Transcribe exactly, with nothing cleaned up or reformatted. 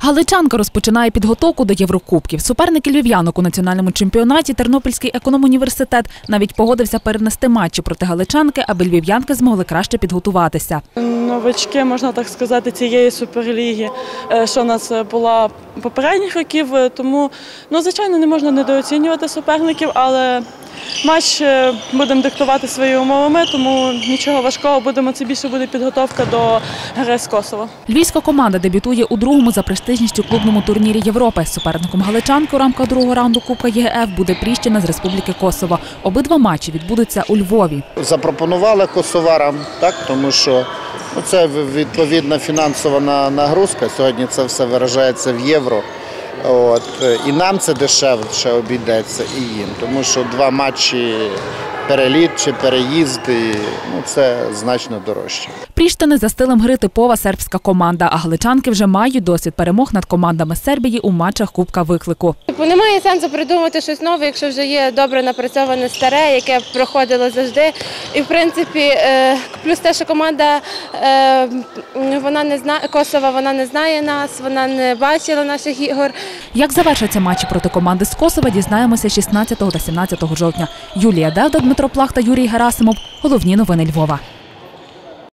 Галичанка розпочинає підготовку до Єврокубків. Суперники львів'янок у національному чемпіонаті Тернопільський економуніверситет навіть погодився перенести матчі проти галичанки, аби львів'янки змогли краще підготуватися. Новачки, можна так сказати, цієї суперліги, що в нас була попередніх років, тому, ну, звичайно, не можна недооцінювати суперників, але матч будемо диктувати своїми умовами, тому нічого важкого, будемо, це більше буде підготовка до гри з Косово. Львівська команда дебютує у другому за престижністю клубному турнірі Європи. Суперником галичанки у рамках другого раунду Кубка ЄГФ буде Пріщина з Республіки Косово. Обидва матчі відбудуться у Львові. Запропонували косоварам, так, тому що ну, це відповідна фінансова нагрузка. Сьогодні це все виражається в євро. От. І нам це дешевше обійдеться, і їм, тому що два матчі переліт чи переїзд, ну, це значно дорожче. Пріштини за стилем гри типова сербська команда, а галичанки вже мають досвід перемог над командами Сербії у матчах Кубка виклику. Немає сенсу придумувати щось нове, якщо вже є добре напрацьоване старе, яке проходило завжди. І, в принципі, плюс те, що команда вона не знає, Косова, вона не знає нас, вона не бачила наших ігор. Як завершаться матчі проти команди з Косова, дізнаємося шістнадцятого та сімнадцятого жовтня. Юлія Девда, Дмитро Плах та Юрій Герасимов. Головні новини Львова.